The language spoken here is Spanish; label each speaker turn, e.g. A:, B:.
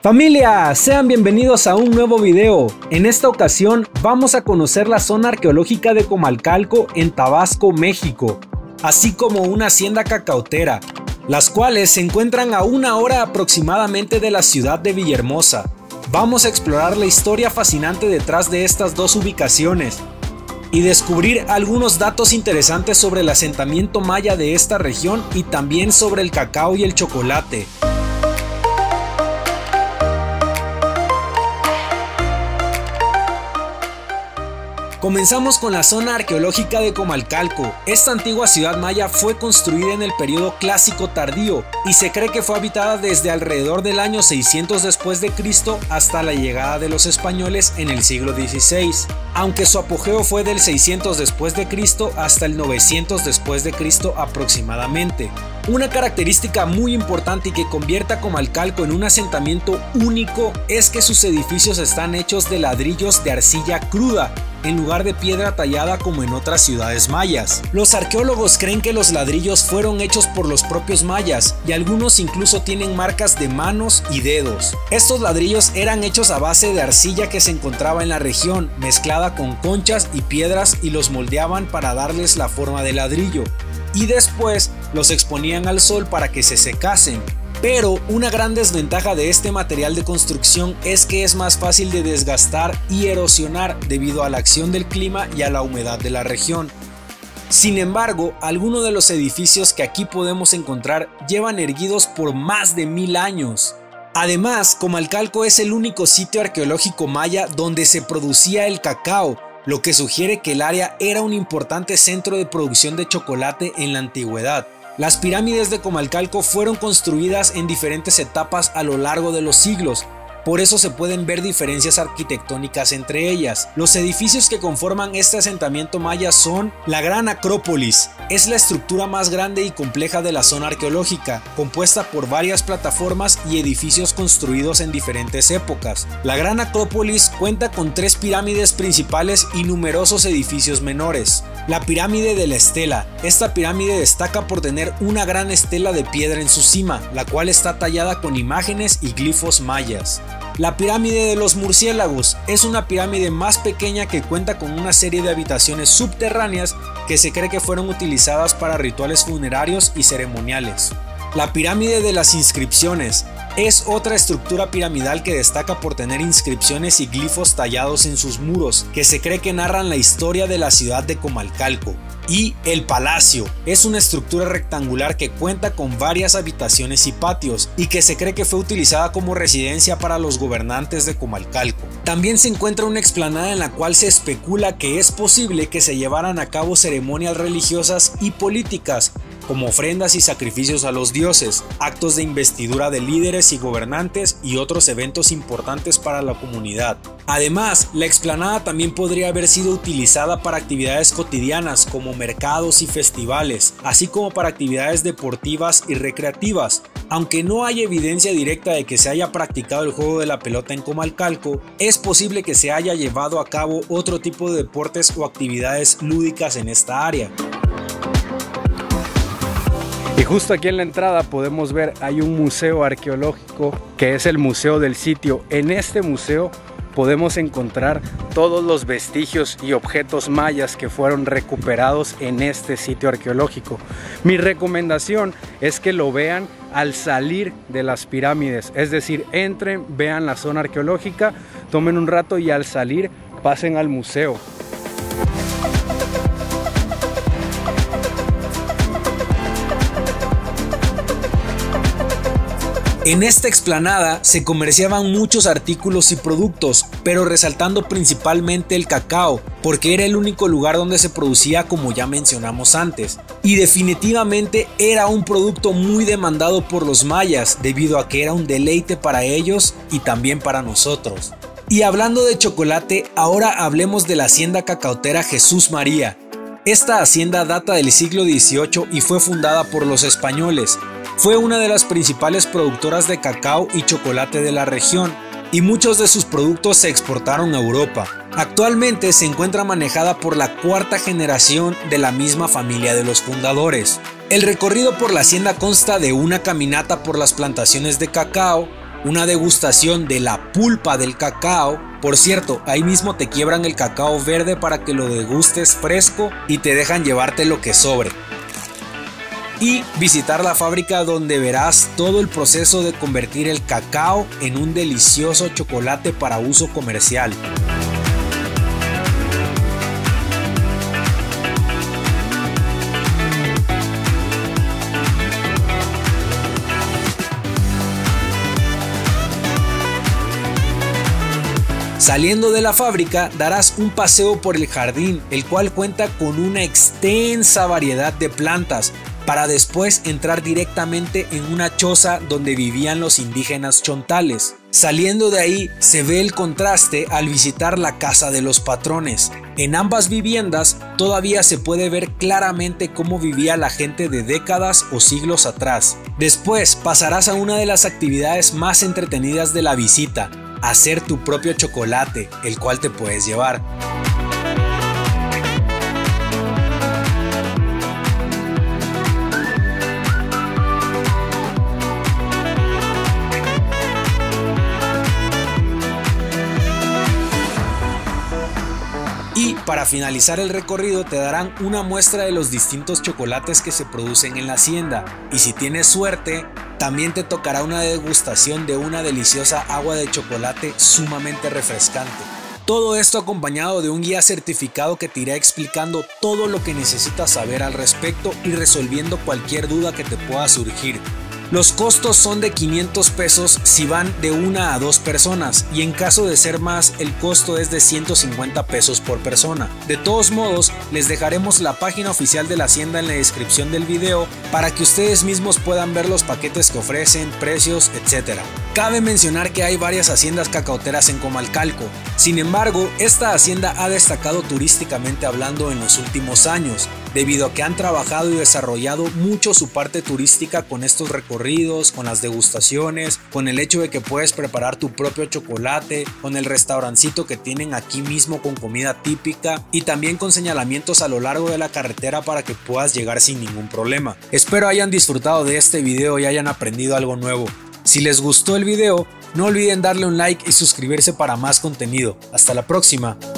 A: Familia, sean bienvenidos a un nuevo video. En esta ocasión vamos a conocer la zona arqueológica de Comalcalco en Tabasco, México, así como una hacienda cacautera, las cuales se encuentran a 1 hora aproximadamente de la ciudad de Villahermosa. Vamos a explorar la historia fascinante detrás de estas dos ubicaciones y descubrir algunos datos interesantes sobre el asentamiento maya de esta región y también sobre el cacao y el chocolate. Comenzamos con la zona arqueológica de Comalcalco. Esta antigua ciudad maya fue construida en el periodo clásico tardío y se cree que fue habitada desde alrededor del año 600 después de Cristo hasta la llegada de los españoles en el siglo XVI, aunque su apogeo fue del 600 después de Cristo hasta el 900 después de Cristo aproximadamente. Una característica muy importante y que convierte a Comalcalco en un asentamiento único es que sus edificios están hechos de ladrillos de arcilla cruda, en lugar de piedra tallada como en otras ciudades mayas. Los arqueólogos creen que los ladrillos fueron hechos por los propios mayas y algunos incluso tienen marcas de manos y dedos. Estos ladrillos eran hechos a base de arcilla que se encontraba en la región, mezclada con conchas y piedras, y los moldeaban para darles la forma de ladrillo, y después los exponían al sol para que se secasen. Pero una gran desventaja de este material de construcción es que es más fácil de desgastar y erosionar debido a la acción del clima y a la humedad de la región. Sin embargo, algunos de los edificios que aquí podemos encontrar llevan erguidos por más de 1000 años. Además, Comalcalco es el único sitio arqueológico maya donde se producía el cacao, lo que sugiere que el área era un importante centro de producción de chocolate en la antigüedad. Las pirámides de Comalcalco fueron construidas en diferentes etapas a lo largo de los siglos, por eso se pueden ver diferencias arquitectónicas entre ellas. Los edificios que conforman este asentamiento maya son la Gran Acrópolis. Es la estructura más grande y compleja de la zona arqueológica, compuesta por varias plataformas y edificios construidos en diferentes épocas. La Gran Acrópolis cuenta con 3 pirámides principales y numerosos edificios menores. La pirámide de la Estela. Esta pirámide destaca por tener una gran estela de piedra en su cima, la cual está tallada con imágenes y glifos mayas. La pirámide de los murciélagos es una pirámide más pequeña que cuenta con una serie de habitaciones subterráneas que se cree que fueron utilizadas para rituales funerarios y ceremoniales. La pirámide de las inscripciones es otra estructura piramidal que destaca por tener inscripciones y glifos tallados en sus muros, que se cree que narran la historia de la ciudad de Comalcalco. Y el Palacio es una estructura rectangular que cuenta con varias habitaciones y patios, y que se cree que fue utilizada como residencia para los gobernantes de Comalcalco. También se encuentra una explanada en la cual se especula que es posible que se llevaran a cabo ceremonias religiosas y políticas, como ofrendas y sacrificios a los dioses, actos de investidura de líderes y gobernantes y otros eventos importantes para la comunidad. Además, la explanada también podría haber sido utilizada para actividades cotidianas como mercados y festivales, así como para actividades deportivas y recreativas. Aunque no hay evidencia directa de que se haya practicado el juego de la pelota en Comalcalco, es posible que se haya llevado a cabo otro tipo de deportes o actividades lúdicas en esta área.
B: Y justo aquí en la entrada podemos ver, hay un museo arqueológico que es el museo del sitio. En este museo podemos encontrar todos los vestigios y objetos mayas que fueron recuperados en este sitio arqueológico. Mi recomendación es que lo vean al salir de las pirámides, es decir, entren, vean la zona arqueológica, tomen un rato y al salir pasen al museo.
A: En esta explanada se comerciaban muchos artículos y productos, pero resaltando principalmente el cacao, porque era el único lugar donde se producía, como ya mencionamos antes. Y definitivamente era un producto muy demandado por los mayas, debido a que era un deleite para ellos y también para nosotros. Y hablando de chocolate, ahora hablemos de la hacienda cacautera Jesús María. Esta hacienda data del siglo XVIII y fue fundada por los españoles. Fue una de las principales productoras de cacao y chocolate de la región, y muchos de sus productos se exportaron a Europa. Actualmente se encuentra manejada por la 4ª generación de la misma familia de los fundadores. El recorrido por la hacienda consta de una caminata por las plantaciones de cacao, una degustación de la pulpa del cacao. Por cierto, ahí mismo te quiebran el cacao verde para que lo degustes fresco y te dejan llevarte lo que sobre. Y visitar la fábrica donde verás todo el proceso de convertir el cacao en un delicioso chocolate para uso comercial. Saliendo de la fábrica darás un paseo por el jardín, el cual cuenta con una extensa variedad de plantas, para después entrar directamente en una choza donde vivían los indígenas chontales. Saliendo de ahí se ve el contraste al visitar la casa de los patrones. En ambas viviendas todavía se puede ver claramente cómo vivía la gente de décadas o siglos atrás. Después pasarás a una de las actividades más entretenidas de la visita: hacer tu propio chocolate, el cual te puedes llevar. Y para finalizar el recorrido te darán una muestra de los distintos chocolates que se producen en la hacienda, y si tienes suerte también te tocará una degustación de una deliciosa agua de chocolate sumamente refrescante. Todo esto acompañado de un guía certificado que te irá explicando todo lo que necesitas saber al respecto y resolviendo cualquier duda que te pueda surgir. Los costos son de 500 pesos si van de 1 a 2 personas, y en caso de ser más el costo es de 150 pesos por persona. De todos modos, les dejaremos la página oficial de la hacienda en la descripción del video para que ustedes mismos puedan ver los paquetes que ofrecen, precios, etc. Cabe mencionar que hay varias haciendas cacaoteras en Comalcalco. Sin embargo, esta hacienda ha destacado turísticamente hablando en los últimos años, debido a que han trabajado y desarrollado mucho su parte turística con estos recorridos, con las degustaciones, con el hecho de que puedes preparar tu propio chocolate, con el restaurancito que tienen aquí mismo con comida típica y también con señalamientos a lo largo de la carretera para que puedas llegar sin ningún problema. Espero hayan disfrutado de este video y hayan aprendido algo nuevo. Si les gustó el video, no olviden darle un like y suscribirse para más contenido. Hasta la próxima.